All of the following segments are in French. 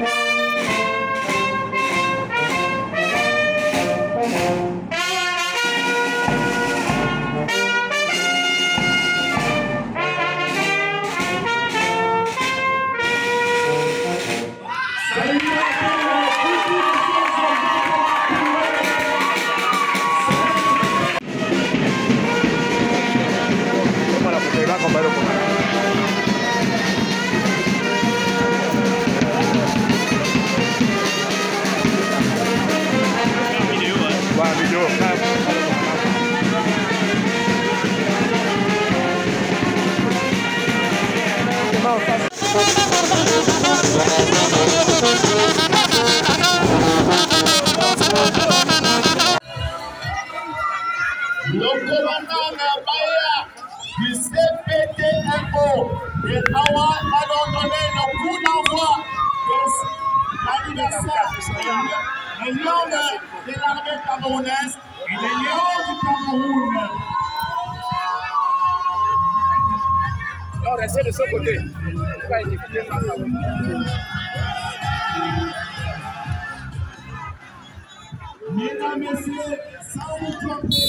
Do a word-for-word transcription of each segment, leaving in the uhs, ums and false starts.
Le commandant Nabaya du C P T M O de Awa va donc donner le coup d'envoi de l'anniversaire des lions de l'armée camerounaise et des lions du Cameroun. Alors, restez de ce côté. Mesdames, Messieurs, sans vous tromper,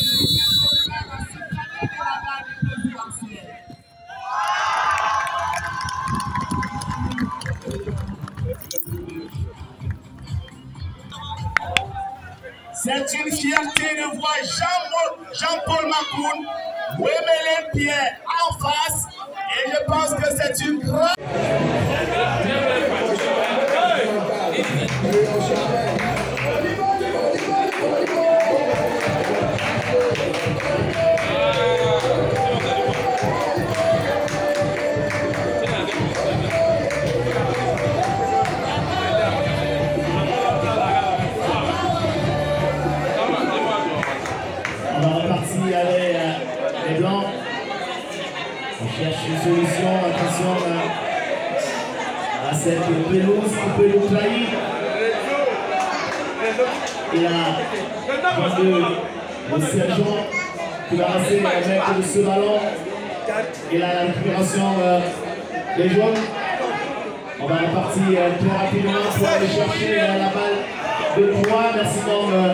c'est une fierté de voir Jean-Paul Makoun remettre les pieds en face et je pense que c'est une grande... On va repartir avec euh, les blancs. On cherche une solution. Attention euh, à cette pelouse qui peut nous trahir. Et là, le, le sergent qui va rester avec ce ballon. Et là, la récupération euh, des jaunes. On va repartir euh, très rapidement pour aller chercher euh, la balle de trois. Merci donc. Euh,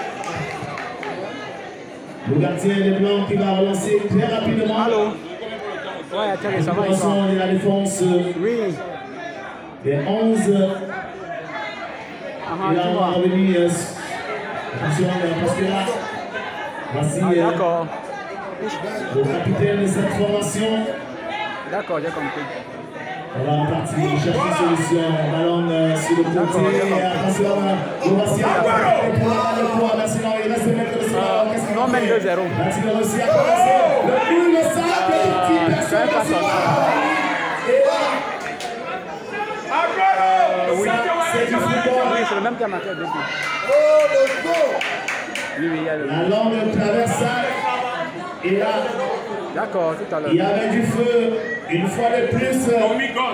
Le gardien des Blancs qui va relancer très rapidement. Allô? Ouais, attends, ça va. Et la défense oui. des onze. Ah, et là, on va revenir. Attention, parce que là, voici ah, d'accord. le capitaine de cette formation. D'accord, j'ai compris. On va repartir chercher une solution. Ballon euh, sur le côté. Attention, le voici. Merci, non, il reste le mètre de ce ballon. Non, mais deux zéro. Merci de réussir à passer. Le coup, le sac, petit personne. Oui, c'est du football. Oui, c'est le même qui a marqué depuis. Oh, le go! Oui, oui, il y a le... La longue traversade. Et là, d'accord, tout à l'heure. il y avait du feu. Une fois de plus. Dans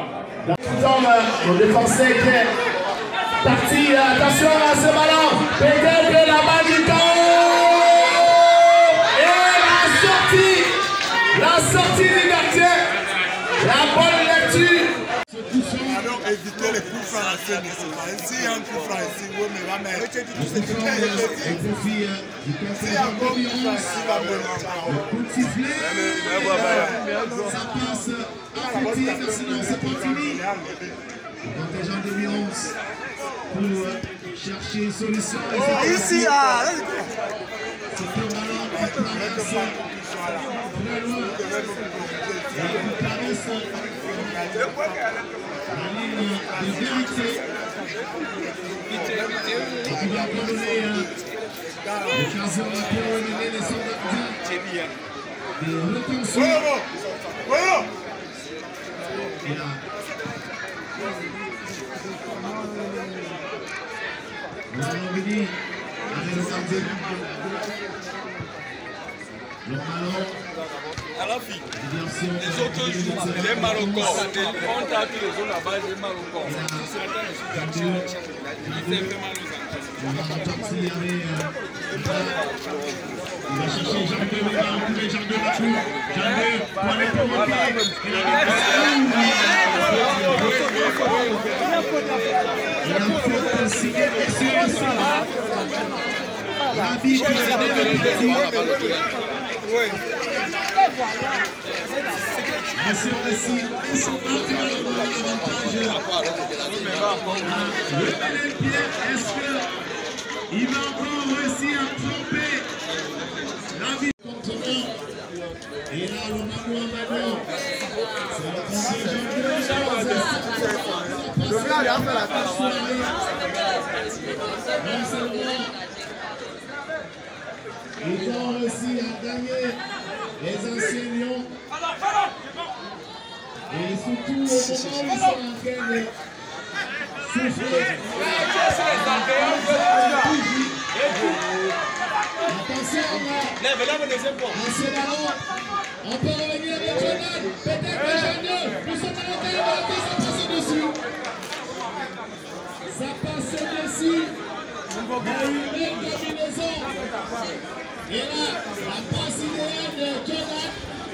le défenseur qui est parti. Attention à ce ballon. Peut-être que la balle du chaos. Et la sortie. La sortie du gardien. La bonne lecture. Alors éviter les coups francs à ce niveau. Ici, il y a un coup franc ici, oui, mais va mettre. S'il y a un coup franc ici, va mettre. Coup de sifflet. Ça passe affectif, sinon c'est pas fini. Le contingent deux mille onze pour chercher une solution. Ici, ah! C'est un ballon qui traverse très loin. Et qui traverse la ligne de vérité. Et qui va donner l'occasion à Pierre mener les soldats de retention. Et là, on va revenir avec le gardien. Le ballon. À la vie, les autres jours, j'ai mal au corps. On tape les autres là-bas, j'ai mal au corps. On va repartir avec. Il va chercher Jean deux, il va retrouver Jean deux là-dessus. Jean deux, pour aller provoquer. Et en fait, signé sur le sol. L'arbitre a donné le tir. Sur le site, ils sont partis dans l'avantage. Est-ce qu'il va encore réussir à tromper l'arbitre contre un? Et là, le Mano Amado, c'est le ils ont réussi à gagner les enseignants. Et surtout au moment où ils sont en train de souffler. Attention là, en ce ballon, on peut revenir avec Jordan, peut-être que Jordan, nous sommes en train de marquer, ça passe dessus. Ça passe dessus. Il y a une belle combinaison. Et là, la passe idéale de Jordan.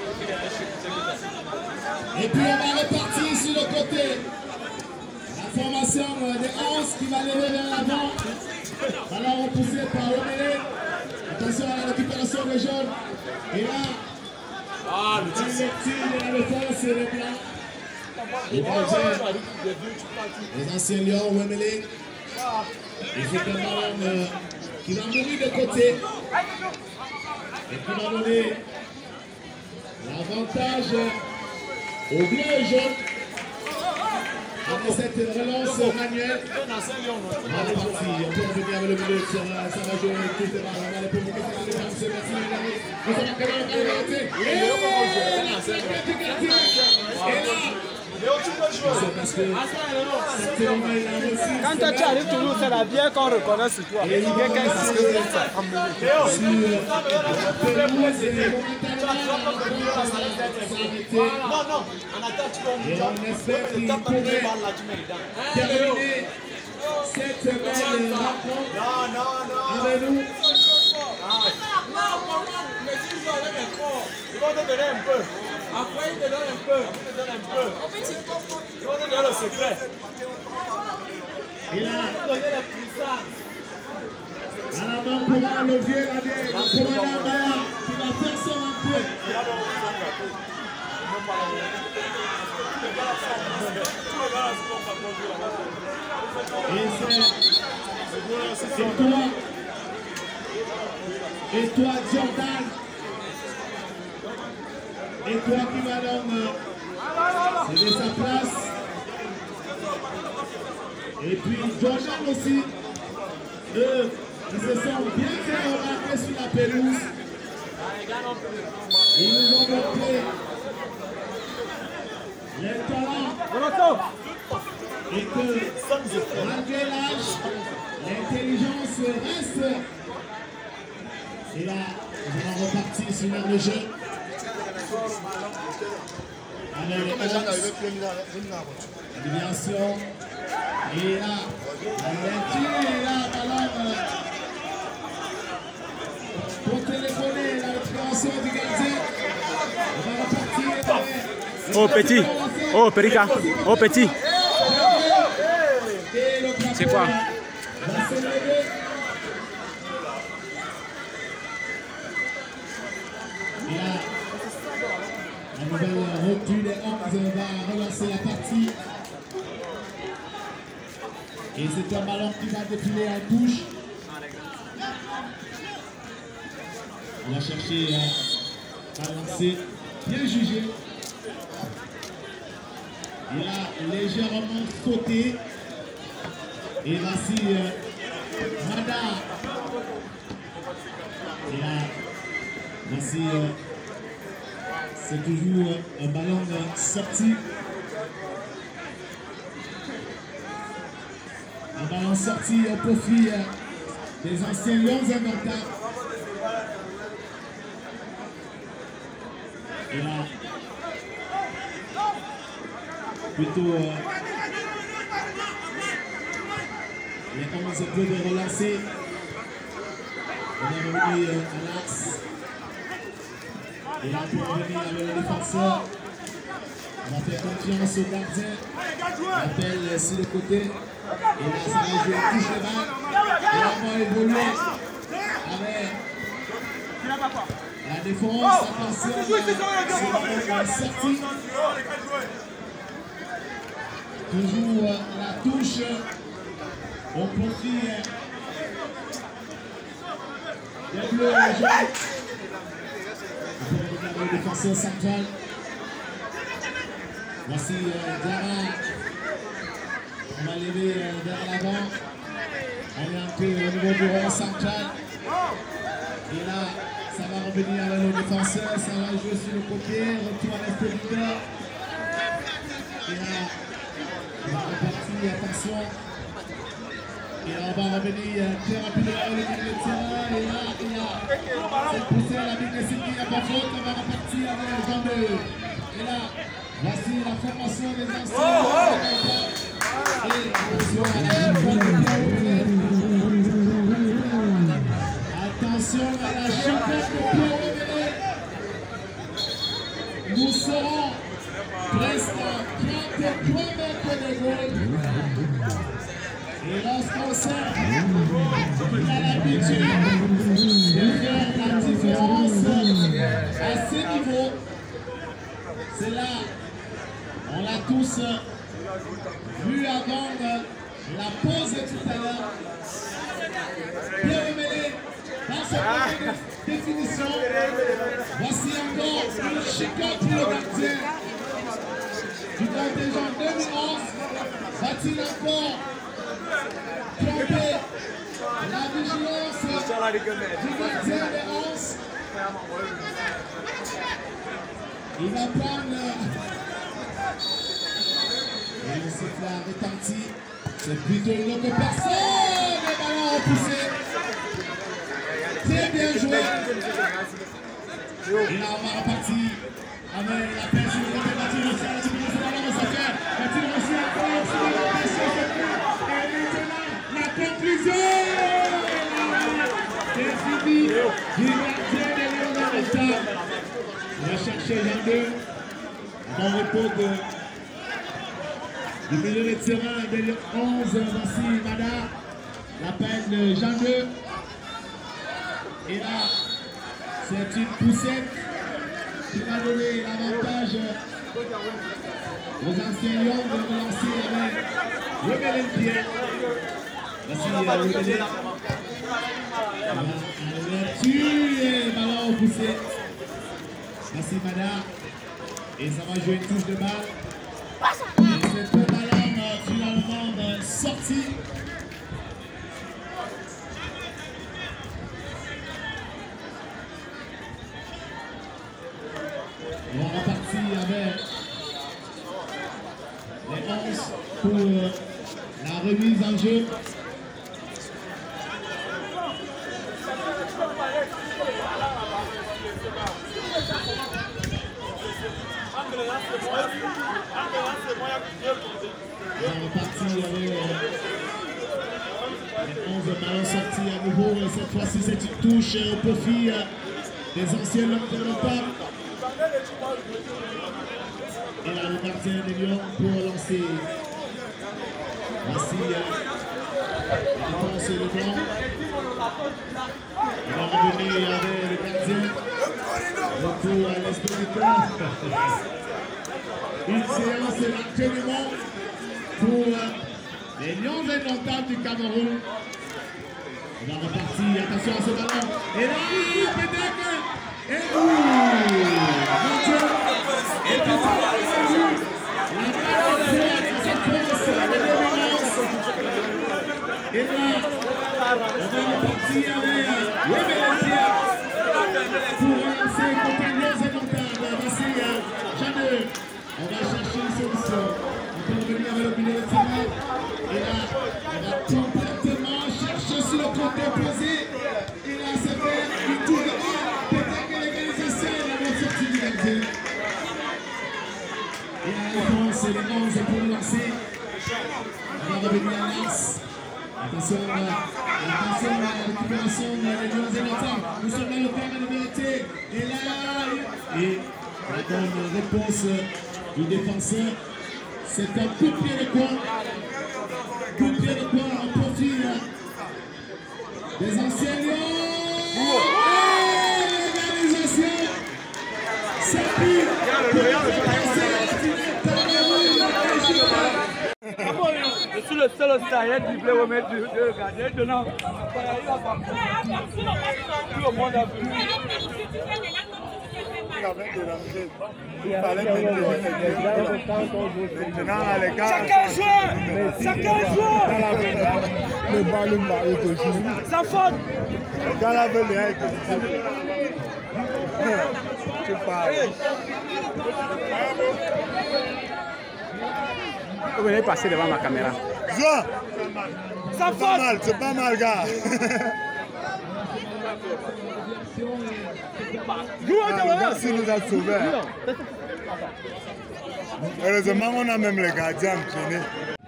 Et puis on va repartir sur le côté. La formation des onze qui va lever vers l'avant. Alors repoussé par Omele. Attention à la récupération des jaunes. Et là, ah, le tir de la défense et les blancs. Les Belgiens, les anciens lions, Omele. Et c'est un ballon euh, qui va mourir de côté. Et qui va donner l'avantage au bleu et jaune. Après cette relance manuelle, on est parti. On peut revenir avec le milieu. Ça va jouer tout le ballon. On va les publier. C'est merci. Nous sommes en train de regarder. Et là, quand toi tu arrives toujours, c'est la bière qu'on reconnaît sur toi. Il y a quelqu'un qui se fait ça. Non, non, en attaque, tu peux on espère qu'il pourrait terminer cette belle rencontre. Non, non, non. Avec nous. Ils vont te donner un peu. Après, ils te donnent un peu. Ils te donnent un peu. Ils vont te donner le secret. Il a donné la puissance. À la main pour le vieux, la vieille, pour Madame Baya, qui va faire son entrée. Et toi, et toi, Jordan. Et toi qui va donc céder sa place. Et puis Jordan aussi, eux, ils se sont bien fait remarquer sur la pelouse. Ils nous ont montré les talents. Et que malgré l'âge, l'intelligence reste. Et là, on va repartir sur l'air de jeu. Alors, les déviation. Et là, la lecture, et là, alors, pour téléphoner la récupération du gardien, on va repartir. Oh petit, oh Perika, oh petit. C'est quoi? Et là, la nouvelle rupture des onze va relancer la partie. Et c'est un ballon qui va défiler en touche. On va chercher à lancer, bien jugé. Il a légèrement sauté. Et voici euh, Mada. Et là, voici, euh, c'est toujours un ballon euh, sorti. Un ballon sorti au profit euh, des anciens Lions indomptables. Et là, plutôt, euh, il a commencé un peu de relancer. On est revenu euh, à l'axe. Et là, pour revenir avec le défenseur, on va faire confiance au gardien. On appelle sur le côté. Et là, ça va jouer touche de balle. Et là, on va évoluer avec la défense. Attention, c'est la sortie. Toujours la touche au profit des bleus et jaunes. On peut regarder le défenseur central. Voici euh, Diarra. On va lever euh, vers l'avant. On est un peu au niveau du rond central. Et là, ça va revenir avec le défenseur. Ça va jouer sur le côté. Retour à l'extérieur. Et là, on va repartir. Attention. Et là, on va revenir très rapidement au milieu de terrain. Et là, il y a cette poussée à la vitesse qui n'a pas faute. On va repartir avec Jean deux. Et là, voici la formation des anciens. Oh, oh. Et attention à la championne Attention à la championne de Pierre-Révélé. Nous serons presque à trente-trois mètres de goal. Et lorsqu'on sait qu'il a l'habitude de faire la différence à ce niveau, c'est là, on l'a tous vu avant la pause tout à l'heure. Pierre-Révélé dans cette première définition. Voici encore une chicotte pour le gardien du contingent deux mille onze. Va-t-il encore tromper la vigilance du gardien des onze? Il va prendre et le sifflet a retenti. C'est plutôt une autre personne. Le ballon repoussé. Très bien joué. Et là on va repartir avec la pêche sur le côté. Va-t-il réussir à récupérer ce ballon dans sa cœur? Va-t-il réussir à faire sur la pêche sur ce but? Et maintenant la conclusion. C'est fini du gardien des Lions de l'État. On va chercher Jean deux. Dans le repos de, du milieu de terrain de Lions onze. Voici Mada. L'appel de Jean deux. Et là, c'est une poussette qui va donner l'avantage aux anciens Lions de relancer avec Rebelle Pierre. Voici Rebelle. Et ballon poussé. Voici Mada. Et ça va jouer une touche de balle. Et c'est un ballon finalement sorti. On va repartir avec les onze pour la remise en jeu. On va repartir avec les onze ballons sortis à nouveau. Cette fois-ci, c'est une touche au profit des anciens Lions de l'État. Et là, le gardien des Lions pour lancer. Voici la défense de blanc. On va revenir avec le gardien. Retour à l'expéditeur. Une séance d'entraînement pour les Lions indomptables du Cameroun. On va repartir. Attention à ce ballon. Et là, peut-être. Et ouh! Mon Dieu! Et puis ça va la balle est cette course de dominance. Et là, on va repartir avec Rebelle Pierre pour relancer contre les Lions indomptables. Voici Jean deux. On va chercher une solution. On peut revenir avec le milieu de terrain. Et là, on va complètement chercher sur le côté opposé. Et là, c'est fait une touche de balle. Peut-être que l'égalisation est la bonne sortie du gardien. Et la réponse, c'est les onze pour le lancer. On va revenir à l'As. Attention, attention à la récupération des Lions indomptables. Nous sommes dans le terme de vérité. Et là, et la bonne réponse du défenseur, c'est un coup de pied de coin. combien de points en profit des anciens Lions? L'organisation s'appuie. Je suis le seul Australien qui voulait remettre deux gardiens dedans. Tout le monde a vu. Il fallait maintenant les gars. Chacun joue! Chacun joue! Le ballon va être joué. Ça faute! Le gars là veut les être. C'est pas. Vous venez passer devant ma caméra. Joie! Ça C'est pas mal, c'est pas mal, gars. Merci de nous a sauvés. Heureusement, on a même les gardiens entraînés.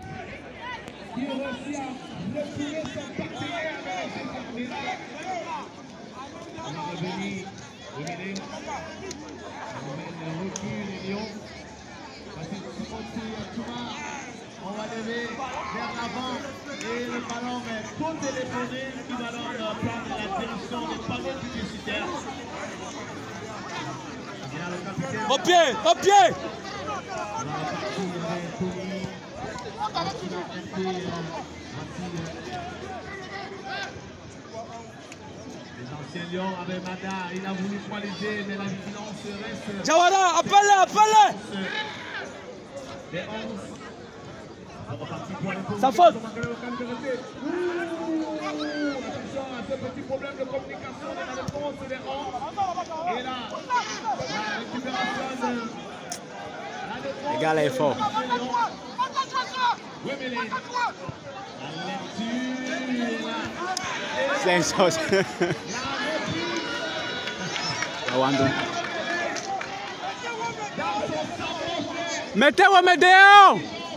On va lever vers l'avant et le ballon est pour téléphoner qui va prendre la direction des panneaux publicitaires. Au pied! Au pied! Les anciens Lions avec Mada, il a voulu poiliser, mais la vigilance reste. Jawara, appelle-le, appelle-le! Les onze. Ça faute! Attention à ce petit problème de communication dans la réponse des onze. Et là, la récupération de la défense. Le gars là est fort. C'est une chose. Mettez-vous, mettez-vous!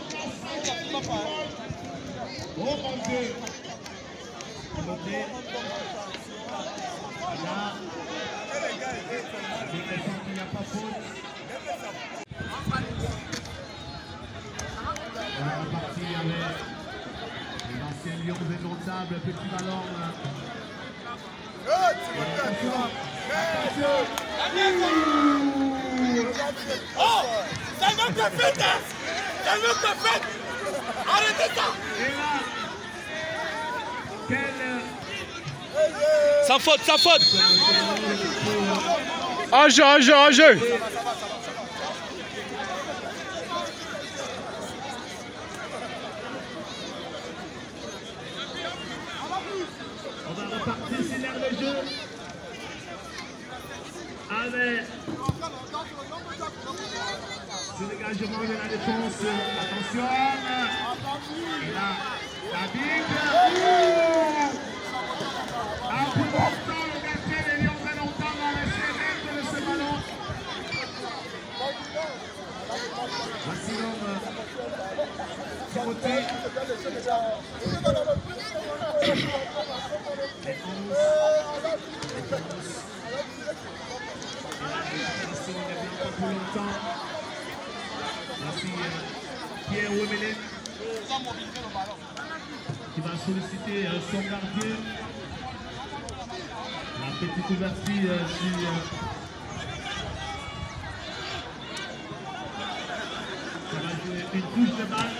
Remontez. Remontez. Là. Il n'y a pas faute. On est reparti avec les anciens Lions indomptables, petit ballon. Oh! C'est notre fête! C'est notre fête! Arrêtez ça! Et là, quelle... Ça faute, ça faute! En jeu, en jeu, en jeu! On va repartir sur l'air de jeu. Avec ce dégagement de la défense. Attention. Et là, la Bible. Un coup portant le gardien des Lions très longtemps dans les fenêtres de ce ballon. Voici l'homme. Timothée. Les onze. Les onze. Ici, on est bien pas pour longtemps. Voici Pierre Ouemelin qui va solliciter son gardien. La petite ouverture sur ça va jouer une touche de balle.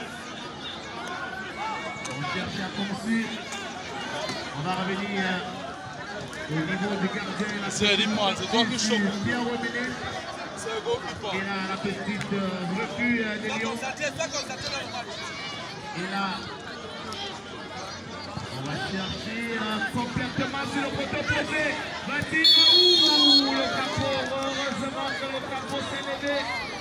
On cherche à construire. On va revenir au niveau du gardien. C'est dis-moi, c'est toi qui choque. Pierre Ouemelin. C'est un beau qui Et là, la petite euh, refus euh, des Lions. Et là, on va chercher euh, complètement sur le poteau posé. Mathilde, ouh, le capot, heureusement que le capot s'est levé.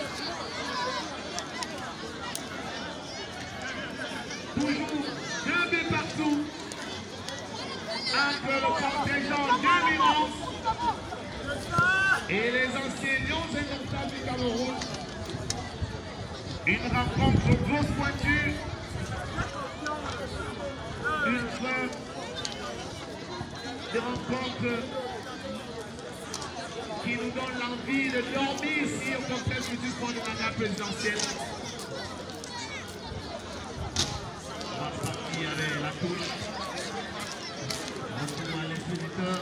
Toujours deux buts partout. Entre le contingent deux Lions et les anciens Lions indomptables du Cameroun. Une rencontre grosse pointue. Une fin de rencontre qui nous donne l'envie de dormir ici au complexe du sport de mandat présidentiel. On va partir avait la touche. Retour à l'expéditeur.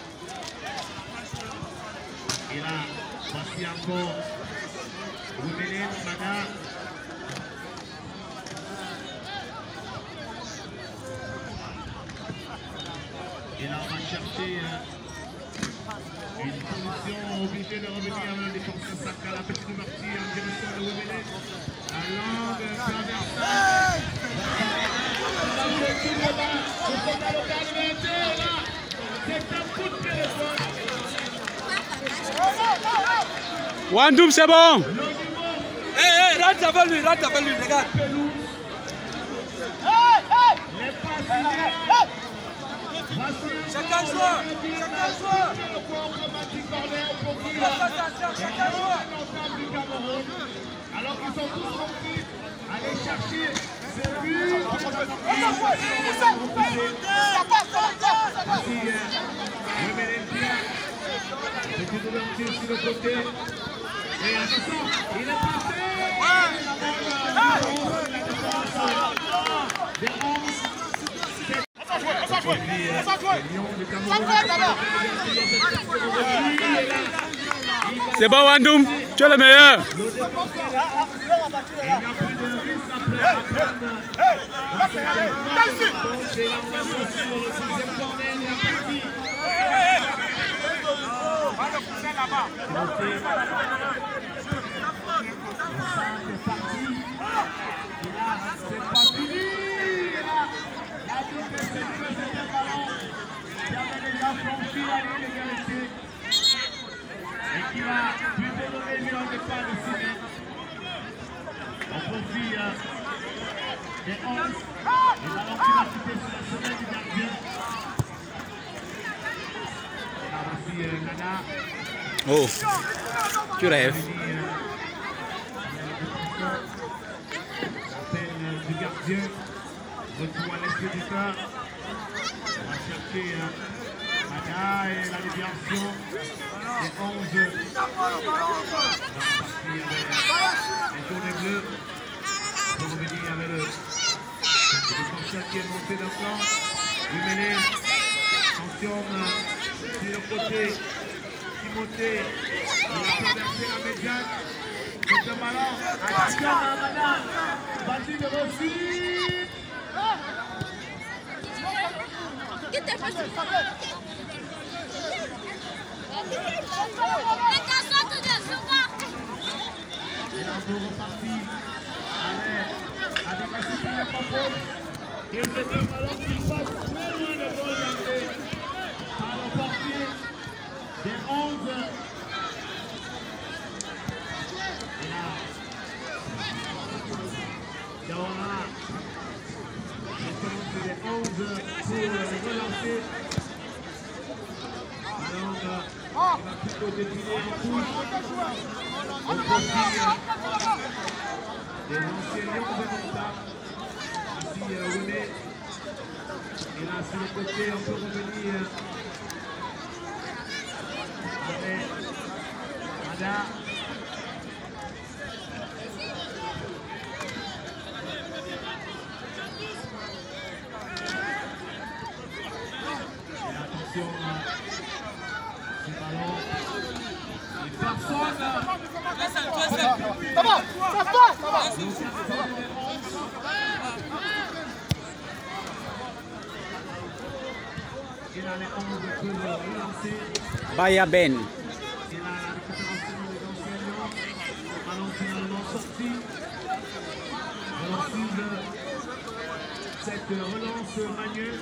Et là, voici encore Rouméline, Mada. Et là, on va chercher euh, une solution obligée de revenir avec le défenseur Saka, la petite ouverture en direction de Rouméline. La longue traversée. Wandoum, c'est bon. Hé, hé, rentre avec lui, rentre avec lui, regarde. Chacun joue, chacun joue. Chacun joue. Alors qu'ils sont tous sortis, aller chercher ce but. Petite ouverture sur le côté. Et attention, il est passé. C'est bon, Wandoum, tu es le meilleur. Et qui va plutôt donner lui en départ de six mètres. On profite des onze. Et ballon qui va quitter sur la semelle du gardien. Et là voici euh, Nana. Oh, tu rêves. L'appel du gardien. Retour à l'expéditeur. On va chercher euh, Nana et la déviation. Les onze. Les jaunes et bleus. Pour revenir avec le défenseur qui est monté d'un flanc. Rouméline. Attention sur le côté. Timothée. Il a traversé la médiane. C'est un ballon. Attention à Madame. Vas-y de Rossi. Et là, on reparti avec la capacité à Papo. Et c'est un ballon qui passe très loin de ball gardé par le portier des onze. Et là, Yawana, justement, c'est les onze pour les relancer. Ballon qui va plutôt défiler en touche. Au profil des anciens lions de Monta. Ici, euh, René. Et là, sur le côté, on peut revenir avec Ada. Et attention, ce ballon. Et personne. Ça va, ça va, ça va. Il a les onze qui peuvent relancer. Baya Ben. Et là, la récupération des anciens lions. Ballon finalement sorti. On suivre cette relance manuelle.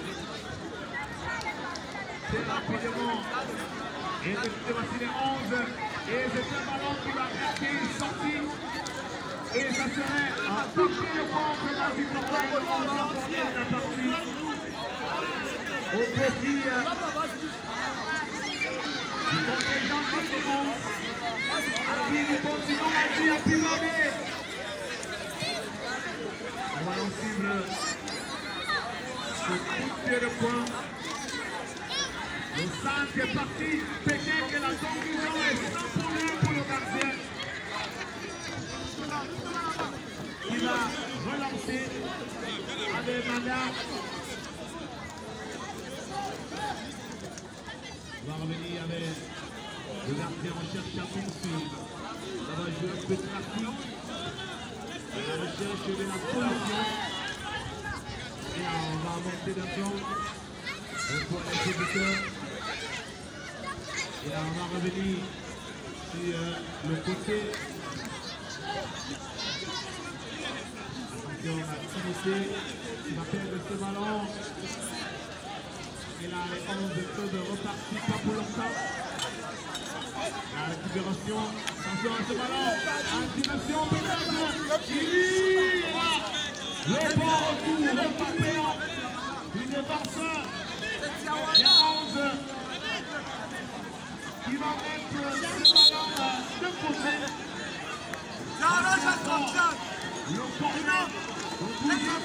C'est rapidement. Et c'est voici les onze. Et c'est un ballon qui va rester sorti. Et ça serait un toucher de contre dans une campagne en sortie de la partie. Au profit du contingent des onze. À qui nous continuons à dire Piloné. On va donc suivre ce coup de pied de poing. Le cinq est parti. Peut-être que la conclusion est sans pour lui pour le gardien. qui va relancer avec Manda. On va revenir avec le gardien en recherche à poursuivre. Ça va jouer un peu de trafic. À la recherche de la solution. Et là, on va monter d'un plan. Pour l'exécuteur. Et là, on va revenir sur euh, le côté. Attention, la Trinité qui va perdre ce ballon. Et là, les onze peuvent repartir, pas pour longtemps. La récupération. Attention à ce ballon. Activation peut-être. Le bon retour, le papillon. Une défenseur. Les onze qui va mettre ce ballon de côté. Le corner. Le bouillon.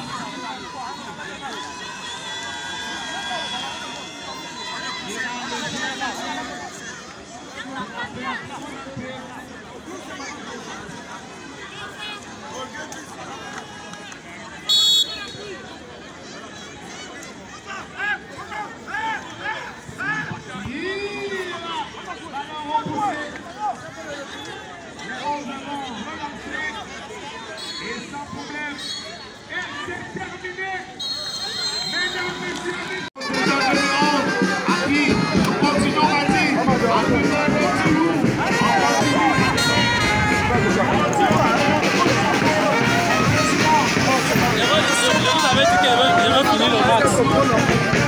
Et sans problème, et c'est terminé. Mesdames, messieurs, à qui continuons à dire, à qui J'avais dit qu'il avait fini le match.